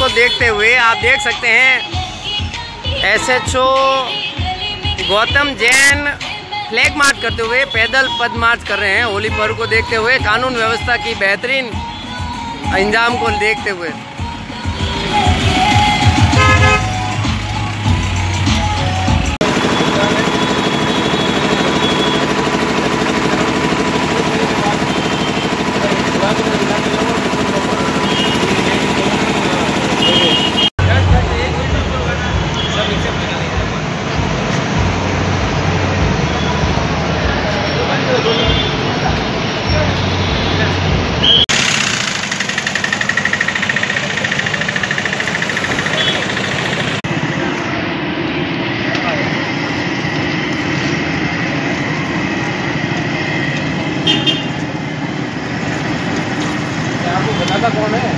देखते हुए आप देख सकते हैं SHO Gautam Jain flag march करते हुए पैदल पद मार्च कर रहे हैं होली पर्व को देखते हुए, कानून व्यवस्था की बेहतरीन इंजाम को देखते हुए। बताता कौन है?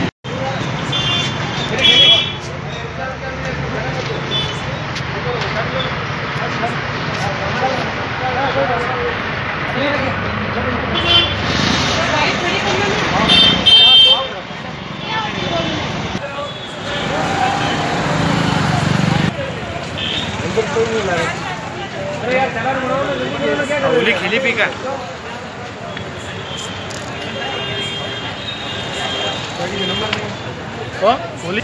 होली खिली पी का होली